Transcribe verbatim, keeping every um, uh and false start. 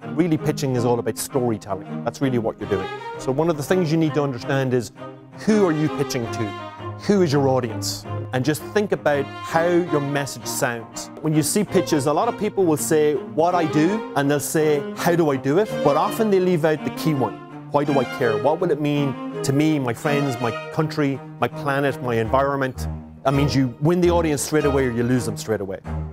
Really, pitching is all about storytelling. That's really what you're doing. So one of the things you need to understand is, who are you pitching to? Who is your audience? And just think about how your message sounds. When you see pitches, a lot of people will say, what I do, and they'll say, how do I do it? But often they leave out the key one. Why do I care? What will it mean to me, my friends, my country, my planet, my environment? That means you win the audience straight away or you lose them straight away.